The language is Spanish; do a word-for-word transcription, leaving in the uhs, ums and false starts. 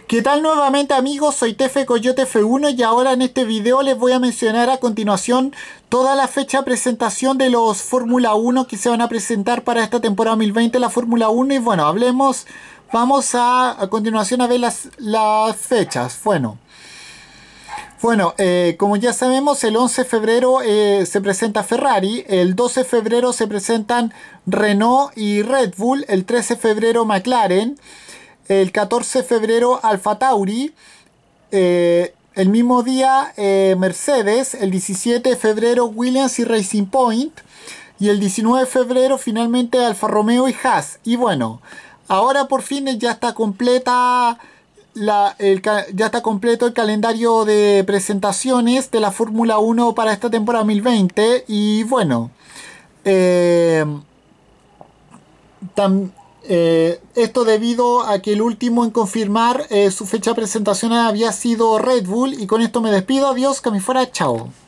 ¿Qué tal nuevamente amigos? Soy Tefe Coyote F uno y ahora en este video les voy a mencionar a continuación toda la fecha de presentación de los Fórmula uno que se van a presentar para esta temporada dos mil veinte, la Fórmula uno. Y bueno, hablemos, vamos a, a continuación a ver las, las fechas. Bueno, bueno eh, como ya sabemos, el once de febrero eh, se presenta Ferrari, el doce de febrero se presentan Renault y Red Bull, el trece de febrero McLaren, el catorce de febrero Alfa Tauri, eh, el mismo día eh, Mercedes, el diecisiete de febrero Williams y Racing Point, y el diecinueve de febrero finalmente Alfa Romeo y Haas. Y bueno, ahora por fin ya está completa la, el, ya está completo el calendario de presentaciones de la Fórmula uno para esta temporada dos mil veinte. Y bueno, eh, también Eh, esto debido a que el último en confirmar eh, su fecha de presentación había sido Red Bull. Y con esto me despido. Adiós, que me fuera. Chao.